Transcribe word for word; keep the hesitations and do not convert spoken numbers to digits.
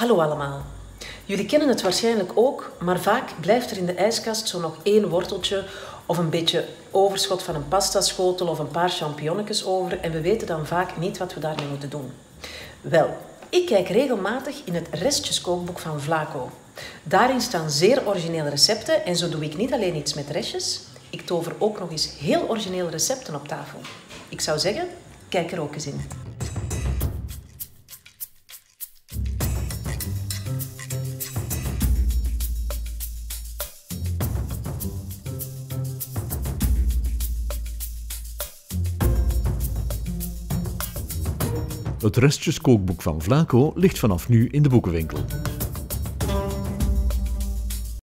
Hallo allemaal. Jullie kennen het waarschijnlijk ook, maar vaak blijft er in de ijskast zo nog één worteltje of een beetje overschot van een pastaschotel of een paar champignonnetjes over en we weten dan vaak niet wat we daarmee moeten doen. Wel, ik kijk regelmatig in het restjeskookboek van Vlaco. Daarin staan zeer originele recepten en zo doe ik niet alleen iets met restjes, ik tover ook nog eens heel originele recepten op tafel. Ik zou zeggen, kijk er ook eens in. Het restjeskookboek van Vlaco ligt vanaf nu in de boekenwinkel.